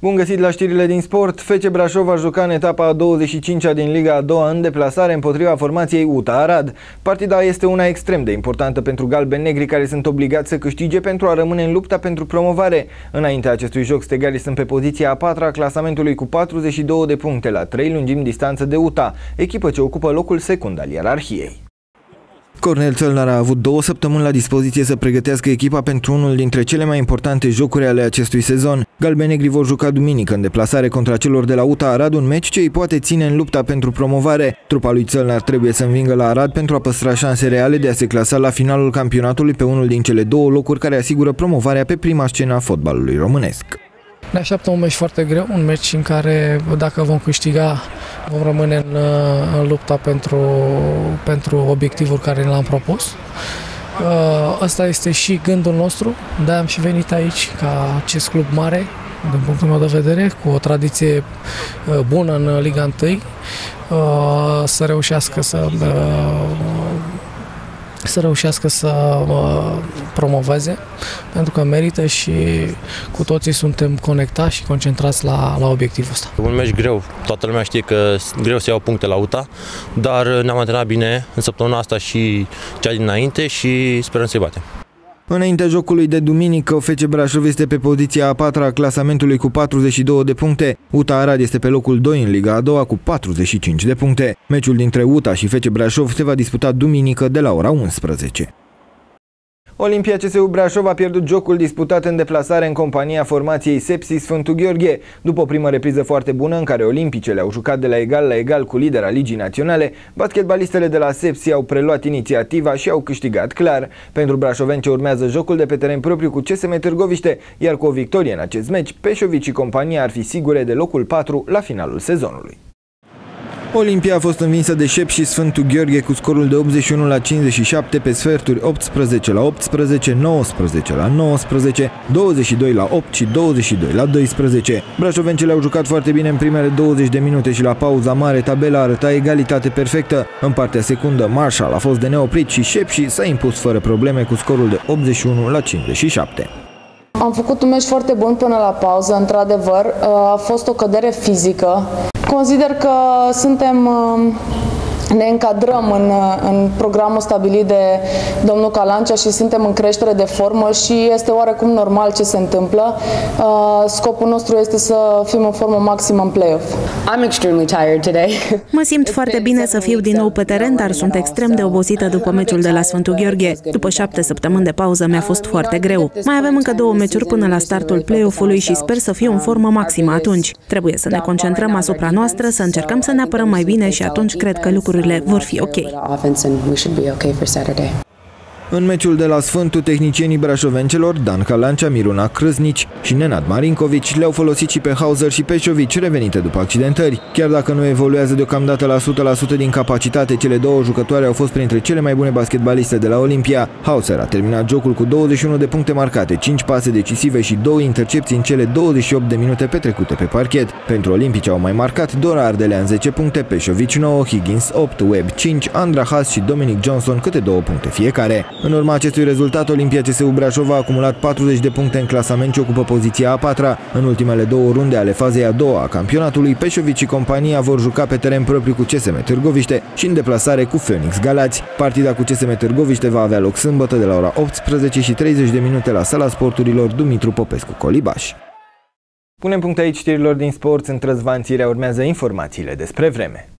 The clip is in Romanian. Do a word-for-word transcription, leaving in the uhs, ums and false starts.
Bun găsit la știrile din sport. F C Brașov a jucat în etapa a douăzeci și cincea din Liga a doua în deplasare împotriva formației U T A Arad. Partida este una extrem de importantă pentru galben-negri, care sunt obligați să câștige pentru a rămâne în lupta pentru promovare. Înaintea acestui joc, stegarii sunt pe poziția a patra a clasamentului cu patruzeci și două de puncte, la trei lungimi distanță de U T A, echipă ce ocupă locul secund al ierarhiei. Cornel Țălnar a avut două săptămâni la dispoziție să pregătească echipa pentru unul dintre cele mai importante jocuri ale acestui sezon. Galbenegrii vor juca duminică în deplasare contra celor de la U T A Arad, un meci ce îi poate ține în lupta pentru promovare. Trupa lui Țălnar trebuie să învingă la Arad pentru a păstra șanse reale de a se clasa la finalul campionatului pe unul din cele două locuri care asigură promovarea pe prima scenă a fotbalului românesc. Ne așteaptă un meci foarte greu, un meci în care, dacă vom câștiga, vom rămâne în, în lupta pentru, pentru obiectivul care ne l-am propus. Ăsta este și gândul nostru, de-aia am și venit aici, ca acest club mare, din punctul meu de vedere, cu o tradiție bună în Liga unu, să reușească să... să reușească să uh, promoveze, pentru că merită și cu toții suntem conectați și concentrați la, la obiectivul ăsta. Un meci greu, toată lumea știe că greu să iau puncte la U T A, dar ne-am antrenat bine în săptămâna asta și cea dinainte și sperăm să-i batem. Înaintea jocului de duminică, F C Brașov este pe poziția a patra a clasamentului cu patruzeci și două de puncte. U T A Arad este pe locul doi în Liga a doua cu patruzeci și cinci de puncte. Meciul dintre U T A și F C Brașov se va disputa duminică de la ora unsprezece. Olimpia C S U Brașov a pierdut jocul disputat în deplasare în compania formației Sepsi Sfântul Gheorghe. După o primă repriză foarte bună în care olimpicele au jucat de la egal la egal cu lidera Ligii Naționale, basketbalistele de la Sepsi au preluat inițiativa și au câștigat clar. Pentru brașoveni ce urmează jocul de pe teren propriu cu C S M Târgoviște, iar cu o victorie în acest meci, Peșovici și compania ar fi sigure de locul patru la finalul sezonului. Olimpia a fost învinsă de Sepsi Sfântul Gheorghe cu scorul de optzeci și unu la cincizeci și șapte pe sferturi, optsprezece la optsprezece, nouăsprezece la nouăsprezece, douăzeci și doi la opt și douăzeci și doi la doisprezece. Brașovencele au jucat foarte bine în primele douăzeci de minute și la pauza mare tabela arăta egalitate perfectă. În partea secundă, Marshall a fost de neoprit și Sepsi s-a impus fără probleme cu scorul de optzeci și unu la cincizeci și șapte. Am făcut un meci foarte bun până la pauză, într-adevăr, a fost o cădere fizică. Consider că suntem, ne încadrăm în, în programul stabilit de domnul Calancea și suntem în creștere de formă și este oarecum normal ce se întâmplă. Scopul nostru este să fim în formă maximă în play-off. I'm extremely tired today. Mă simt foarte bine să fiu din nou pe teren, dar sunt extrem de obosită după meciul de la Sfântul Gheorghe. După șapte săptămâni de pauză mi-a fost foarte greu. Mai avem încă două meciuri până la startul play-off-ului și sper să fiu în formă maximă atunci. Trebuie să ne concentrăm asupra noastră, să încercăm să ne apărăm mai bine și atunci cred că lucrurile vor fi ok. În meciul de la Sfântul, tehnicienii brașovencelor, Dan Calancea, Miruna Crâznici și Nenad Marinkovici le-au folosit și pe Hauser și Peșovici, revenite după accidentări. Chiar dacă nu evoluează deocamdată la o sută la sută din capacitate, cele două jucătoare au fost printre cele mai bune basketbaliste de la Olimpia. Hauser a terminat jocul cu douăzeci și unu de puncte marcate, cinci pase decisive și două intercepții în cele douăzeci și opt de minute petrecute pe parchet. Pentru olimpici au mai marcat Dora Ardelean zece puncte, Peșovici nouă, Higgins opt, Webb cinci, Andra Haas și Dominic Johnson câte două puncte fiecare. În urma acestui rezultat, Olimpia C S U Brașov a acumulat patruzeci de puncte în clasament și ocupă poziția a patra. În ultimele două runde ale fazei a doua a campionatului, Peșovici și compania vor juca pe teren propriu cu C S M Târgoviște și în deplasare cu Phoenix Galați. Partida cu C S M Târgoviște va avea loc sâmbătă de la ora optsprezece și treizeci de minute la Sala Sporturilor Dumitru Popescu Colibaș. Punem punct aici știrilor din sport, sunt Răzvan Țirea, urmează informațiile despre vreme.